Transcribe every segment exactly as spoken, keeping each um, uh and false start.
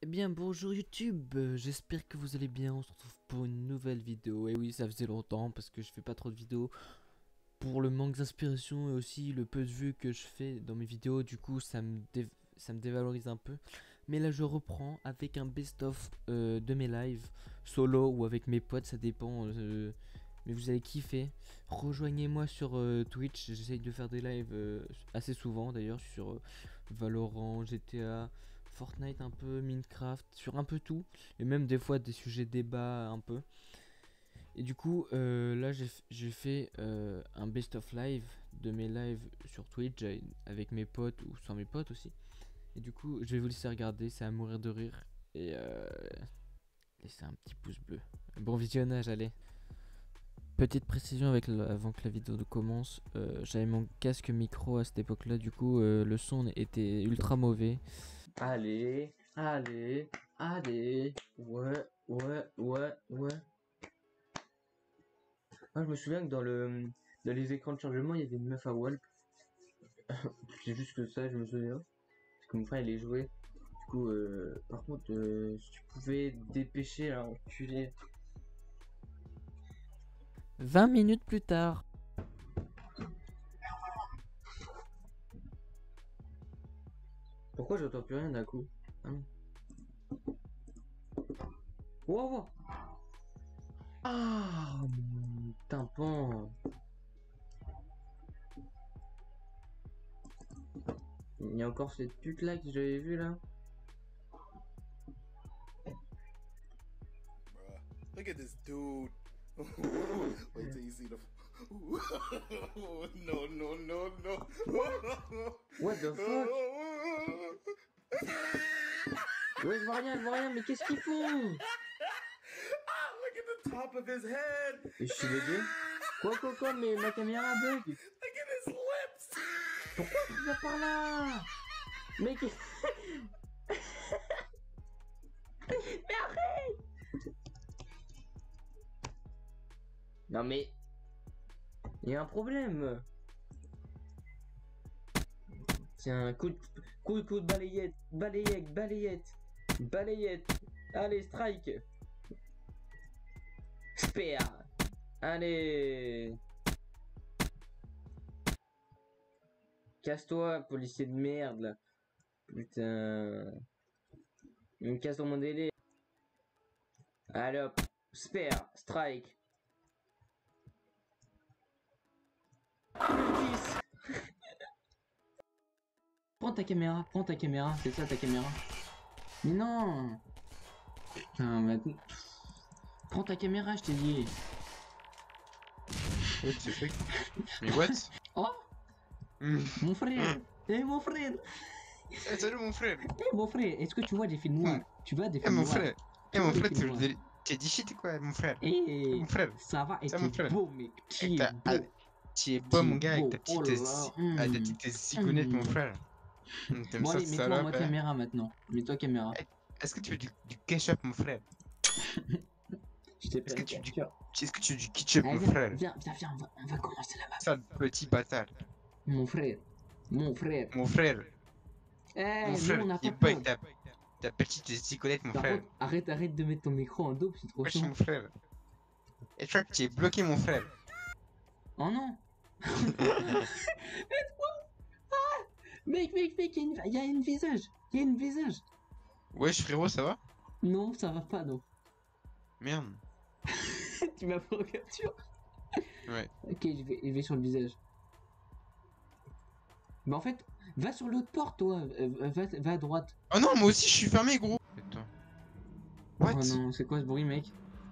Eh bien bonjour YouTube, euh, j'espère que vous allez bien, on se retrouve pour une nouvelle vidéo. Et oui, ça faisait longtemps parce que je fais pas trop de vidéos pour le manque d'inspiration et aussi le peu de vues que je fais dans mes vidéos. Du coup ça me, dé ça me dévalorise un peu. Mais là je reprends avec un best-of euh, de mes lives, solo ou avec mes potes, ça dépend. euh, Mais vous allez kiffer. Rejoignez-moi sur euh, Twitch, j'essaye de faire des lives euh, assez souvent d'ailleurs sur euh, Valorant, G T A, Fortnite un peu, Minecraft, sur un peu tout. Et même des fois des sujets débat un peu. Et du coup euh, là j'ai fait euh, un best of live de mes lives sur Twitch avec mes potes ou sans mes potes aussi. Et du coup je vais vous laisser regarder, c'est à mourir de rire. Et euh, laissez un petit pouce bleu. Bon visionnage, allez. Petite précision avec le, avant que la vidéo commence, euh, j'avais mon casque micro à cette époque là, du coup euh, le son était ultra mauvais. Allez, allez, allez, ouais, ouais, ouais, ouais. Moi je me souviens que dans le dans les écrans de chargement il y avait une meuf à Walp. C'est juste que ça je me souviens. Parce que mon frère il est joué. Du coup euh, par contre euh, si tu pouvais dépêcher là, enculé. vingt minutes plus tard. Pourquoi j'entends plus rien d'un coup? Hein? Wow, wow. Ah, mon tympan. Il y a encore cette pute là que j'avais vue là. Look at this dude. Wait till you see the. no, no, no, no. What the fuck? Ouais, je vois rien, je vois rien, mais qu'est-ce qu'ils font? Ah, look at the top of his head. Et je suis bugué. Quoi, quoi, quoi, mais ma caméra bug. Look at his lips. Pourquoi tu vas par là? Mais qu'est-ce... Mais arrête! Non mais... Il y a un problème. Tiens, coup de... Coup, coup de balayette, balayette, balayette, balayette. Allez, strike. Spare. Allez. Casse-toi, policier de merde, là. Putain. Il me casse dans mon délai. Allez hop. Spare. Strike. dix. Prends ta caméra, prends ta caméra, c'est ça ta caméra. Mais non. Putain, maintenant. Prends ta caméra, je t'ai dit. What the fuck? Mais what? Oh Mm. mon frère. Eh mon frère. Eh, salut mon frère! Eh mon frère, est-ce que tu vois des films noirs? Mm. Tu vois des Eh films mon noirs? frère! Eh mon frère, tu t'es dit shit quoi, mon frère? Eh mon frère! ça va, et C'est mon t'es frère. beau mec, tu Et es t'as- beau. ah, tu es beau mon gars avec ta Oh petite là là, zi- mm. ah, ta petite zigounette mon Mm. frère. Mm, T'aimes Bon ça allez, mets-toi en salope? mode hein? caméra maintenant. Mets-toi caméra. Eh, Est-ce que tu veux du, du ketchup mon frère? Je t'ai Est-ce pris que tu un veux du, cœur. est-ce que tu veux du ketchup Allez, mon viens, frère? viens, viens, viens, on va, on va commencer là-bas. Sale petit bâtard. Mon frère, mon frère. Mon frère, Eh, mon nous frère, on n'a qui pas est peur. pas avec ta, ta petite zigounette mon Par frère. contre, arrête, arrête de mettre ton micro en double, c'est trop Wesh chiant. mon frère. Et tu vois que tu es bloqué mon frère. Oh non. Mec, mec, mec, il y, a une... y a une visage. Il y a une visage. Wesh frérot, ça va? Non, ça va pas, non. Merde. Tu m'as pris en capture. Ouais. Ok, je vais, je vais sur le visage. Mais en fait, va sur l'autre porte, toi. Euh, va, va à droite. Oh non, moi aussi je suis fermé gros. Attends. What? Oh non, c'est quoi ce bruit, mec?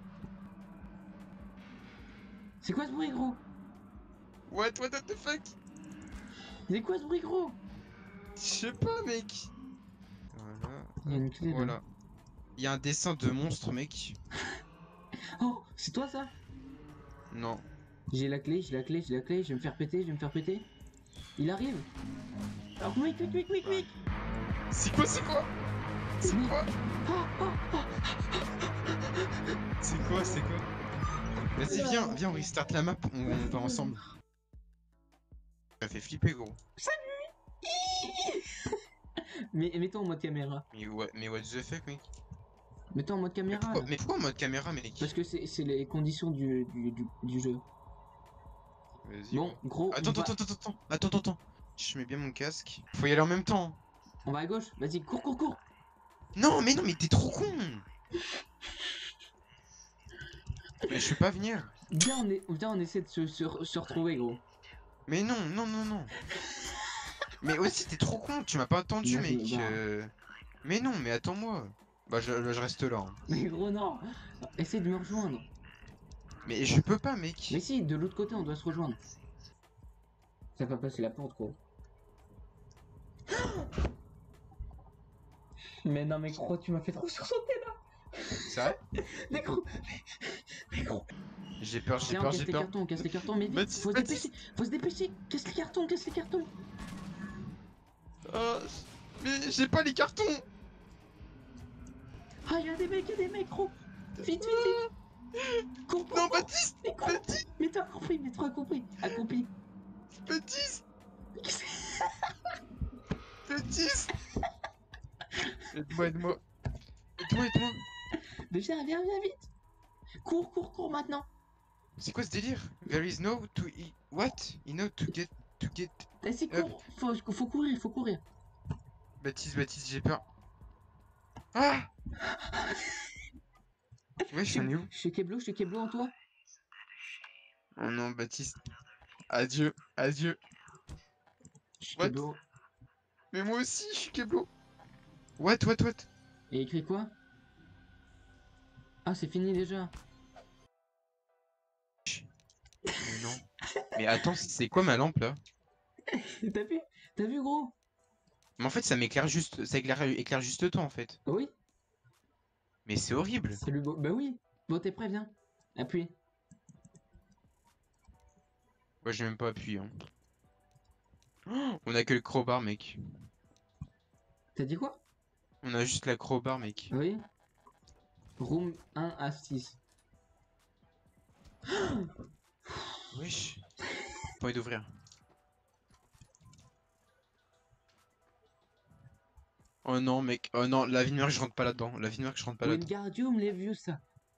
C'est quoi ce bruit, gros? What? What the fuck? C'est quoi ce bruit, gros? Je sais pas mec. Voilà. Il y a une clé là. Voilà. Il y a un dessin de monstre mec. Oh, c'est toi ça? Non. J'ai la clé, j'ai la clé, j'ai la clé, je vais me faire péter, je vais me faire péter. Il arrive. Alors, quick, quick, quick, quick, quick. C'est quoi, c'est quoi? C'est Oui. quoi? Ah, ah, ah. C'est quoi, c'est quoi? Vas-y, viens, viens, on restart la map, on, on va ensemble. Ça fait flipper, gros. Mais mets-toi en mode caméra. Mais what, mais what the fuck, mec? Mets-toi en mode Mais caméra pourquoi, là. mais pourquoi en mode caméra, mec? Parce que c'est c'est les conditions du, du, du, du jeu. Vas-y, Bon, gros. gros, on Attends, va, attends, attends, attends, attends, attends, attends. Je mets bien mon casque. Faut y aller en même temps. on va à gauche. Vas-y, cours, cours, cours. Non, mais non, mais t'es trop con. Mais je peux pas venir. Viens, on, est, viens, on essaie de se, se, se retrouver, gros. Mais non, non, non, non. Mais aussi, t'es trop con. Tu m'as pas attendu, Moi, je me mec. barre. euh. Mais non, mais attends-moi. Bah, je, bah, je reste là, hein. Mais gros, non. Essaye de me rejoindre. Mais je peux pas, mec. Mais si, de l'autre côté, on doit se rejoindre. Ça va passer la porte, gros. Mais non, mais gros, tu m'as fait trop sursauter là. C'est vrai? Mais gros, mais gros. J'ai peur, j'ai Tiens, on peur, casse j'ai les peur. cartons, on casse les cartons, mais vite, Baptiste, faut se Baptiste. dépêcher, faut se dépêcher. Casse les cartons, casse les cartons. Ah, mais j'ai pas les cartons. Ah, y'a des mecs, y'a des mecs, gros. Vite, vite, vite. Cours, cours, Non, cours. Baptiste, Mais gros, Baptiste, mets-toi accompli, mets-toi accompli. Accompli. Baptiste, Baptiste. Aide-moi, aide-moi. Aide-moi, aide-moi. Mais viens, viens, viens, vite. Cours, cours, cours maintenant. C'est quoi ce délire? There is no to e... What? You know to get... to get... Vas-y, Hop. cours. Faut, faut courir, faut courir. Baptiste, Baptiste, j'ai peur. Ah! Ouais, j'en ai où? Je suis Keblo, je suis Keblo en toi. Oh non, Baptiste. Adieu, adieu. Je suis What? Keblo. Mais moi aussi, je suis Keblo. What, what, what? Et écrit quoi? Ah, c'est fini déjà. Mais non. Mais attends, c'est quoi ma lampe là? T'as vu? T'as vu, gros? Mais en fait, ça m'éclaire juste... Ça éclaire, éclaire juste toi en fait. Oui. Mais c'est horrible. Salut, beau. Bah oui. Bon, t'es prêt, viens. Appuie. Moi, j'ai même pas appuyé. Hein. Oh, on a que le crowbar, mec. T'as dit quoi? On a juste la crowbar, mec. Oui. Room un à six. Wesh. Pas envie d'ouvrir. Oh non, mec. Oh non, la vie je rentre pas là-dedans. La vie je rentre pas là-dedans. Wingardium Leviosa.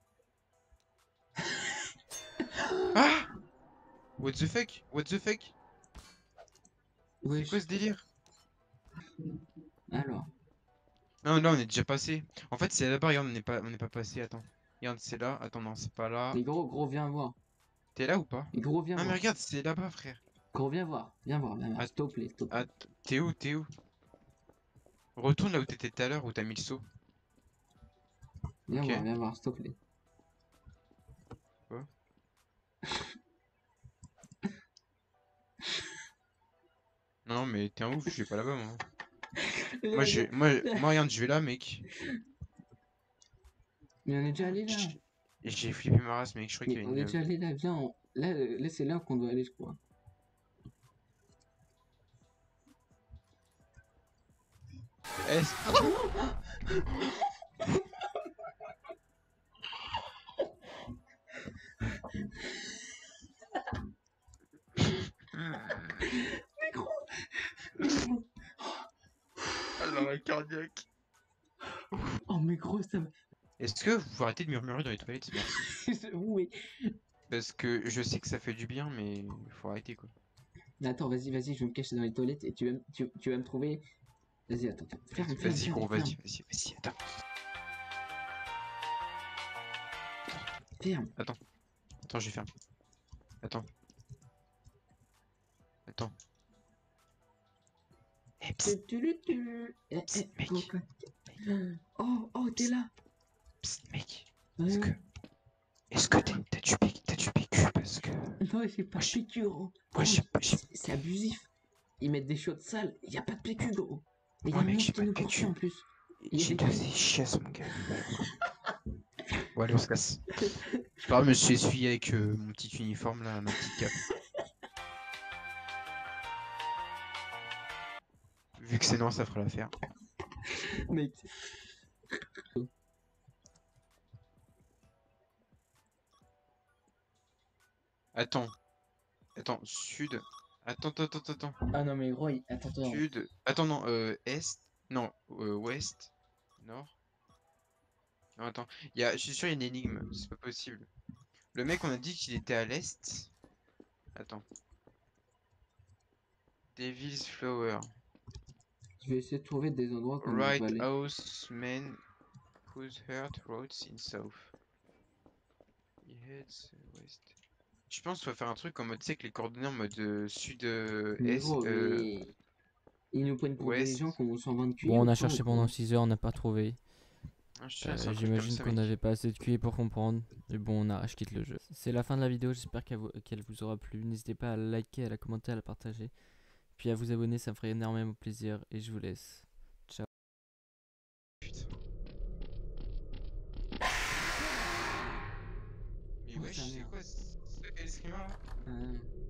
Ah! What the fuck? What the fuck? Oui. C'est quoi ce délire? Alors. Non, là on est déjà passé. En fait, c'est là-bas, regarde, on n'est pas, on n'est pas passé. Attends. Regarde, c'est là. Attends, non, c'est pas là. Et gros, gros, viens voir. T'es là ou pas? Et gros, viens Ah, mais voir. regarde, c'est là-bas, frère. Gros, viens voir. Viens voir, viens voir. Ah, S'il te plaît, s'il te plaît. Ah, t'es où? T'es où? Retourne là où t'étais tout à l'heure, où t'as mis le saut. Viens ok. voir, viens voir, s'il te plaît. Quoi? Non, mais t'es un ouf, je vais pas là-bas, moi. Moi, je... moi, moi, regarde, je vais là, mec. Mais on est déjà allé là. Et j'ai flippé ma race, mec. Je crois qu'il y Mais avait on une. est déjà allé là, viens. on- Là, euh, là c'est là qu'on doit aller, je crois. Eh, c'est- Mais gros. Mais gros. Ah, l'arrêt cardiaque. Oh, mais gros, ça me. Est-ce que vous pouvez arrêter de murmurer dans les toilettes, merci. Oui. Parce que je sais que ça fait du bien, mais il faut arrêter, quoi. Mais attends, vas-y, vas-y, je vais me cacher dans les toilettes et tu vas, me- tu, tu vas me trouver. Vas-y, attends, attends. Ferme, ferme, Vas-y, ferme, gros, ferme. vas-y, vas-y, vas-y, attends. Ferme. Attends, je ferme. Attends. Attends. Eh, psst, Tu, tu, tu. Eh, Psst, eh, mec. pourquoi? Oh, oh, t'es là. psst, mec. Ouais, Est-ce que. ouais. Est-ce que t'as t'as du, P- t'as du P Q? Parce que. Non, j'ai pas Moi, de j'ai- P Q, gros. Moi, Gros, j'ai pas. j'ai- c'est c'est abusif. Ils mettent des chiottes sales, y a pas de P Q, gros. Et y a Ouais, un mec, monstre j'ai qui pas de nous P Q. poursuit en plus. Il y a J'ai des deux trucs. chiasses, mon gars. Bon, allez, on se casse. C'est pas grave, je me suis essuyé avec euh, mon petit uniforme, là, ma petite cape. Vu que c'est non, ça fera l'affaire. Mec. Attends. Attends, sud. Attends, attends, attends, attends. Ah non, mais gros, il- attends, attends. Sud. Attends, non, euh, est. Non, euh, ouest. Nord. Non, attends. Il y a... Je suis sûr, il y a une énigme. C'est pas possible. Le mec, on a dit qu'il était à l'est. Attends. Devil's Flower. Je vais essayer de trouver des endroits qu'on ne peut pas Right aller. house man whose heart roads in south. He heads west. Je pense qu'il faut faire un truc en mode, tu sais, que les coordonnées en mode euh, Mais sud-est, gros, euh, mais ils nous prennent pour des gens ouest. qui ont cent vingt Q I Bon, on ou a quoi, cherché quoi. pendant six heures, on n'a pas trouvé. Ah, je tiens, c'est Euh, un truc comme J'imagine ça, qu'on mec. n'avait pas assez de Q I pour comprendre. Mais bon, on a, je quitte le jeu. C'est la fin de la vidéo, j'espère qu'elle vous, qu'elle vous aura plu. N'hésitez pas à la liker, à la commenter, à la partager. Puis à vous abonner, ça me ferait énormément plaisir. Et je vous laisse. Ciao. Putain. Mais Oh, wesh, sa c'est mère. quoi ce ce escrima là? Euh,